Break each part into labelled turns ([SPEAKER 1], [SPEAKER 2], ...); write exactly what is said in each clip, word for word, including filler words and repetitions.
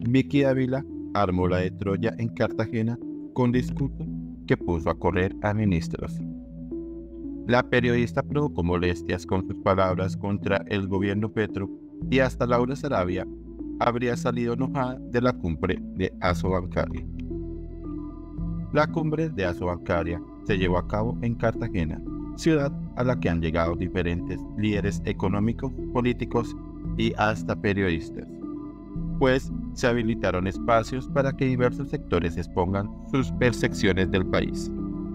[SPEAKER 1] Vicky Ávila armó la de Troya en Cartagena con discurso que puso a correr a ministros. La periodista provocó molestias con sus palabras contra el gobierno Petro y hasta Laura Sarabia habría salido enojada de la cumbre de Asobancaria. La cumbre de Asobancaria se llevó a cabo en Cartagena, ciudad a la que han llegado diferentes líderes económicos, políticos y hasta periodistas, pues se habilitaron espacios para que diversos sectores expongan sus percepciones del país.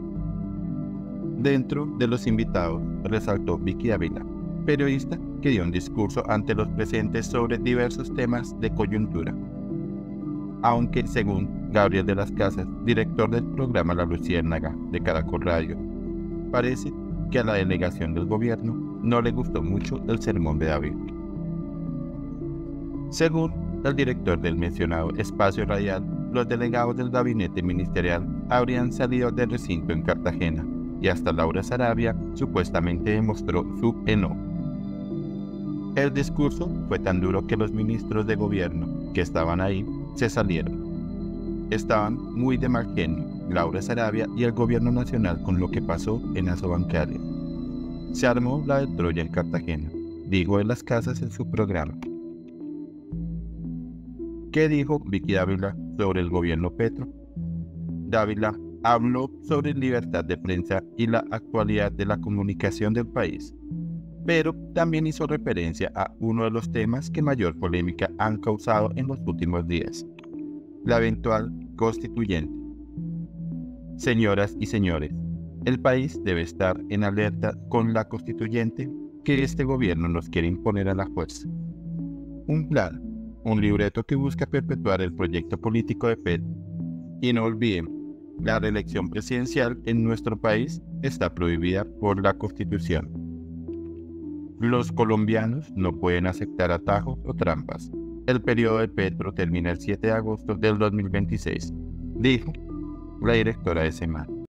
[SPEAKER 1] Dentro de los invitados resaltó Vicky Ávila, periodista que dio un discurso ante los presentes sobre diversos temas de coyuntura. Aunque, según Gabriel de las Casas, director del programa La Luciérnaga de Caracol Radio, parece que a la delegación del gobierno no le gustó mucho el sermón de Ávila. Según el director del mencionado espacio radial, los delegados del gabinete ministerial habrían salido del recinto en Cartagena y hasta Laura Sarabia supuestamente demostró su enojo. El discurso fue tan duro que los ministros de gobierno que estaban ahí se salieron. Estaban muy de mal genio Laura Sarabia y el gobierno nacional con lo que pasó en Asobancaria. Se armó la de Troya en Cartagena, dijo de las Casas en su programa. ¿Qué dijo Vicky Ávila sobre el gobierno Petro? Dávila habló sobre libertad de prensa y la actualidad de la comunicación del país, pero también hizo referencia a uno de los temas que mayor polémica han causado en los últimos días, la eventual constituyente. Señoras y señores, el país debe estar en alerta con la constituyente que este gobierno nos quiere imponer a la fuerza. Un plan, un libreto que busca perpetuar el proyecto político de Petro. Y no olviden, la reelección presidencial en nuestro país está prohibida por la Constitución. Los colombianos no pueden aceptar atajos o trampas. El periodo de Petro termina el siete de agosto del dos mil veintiséis, dijo la directora de SEMAN.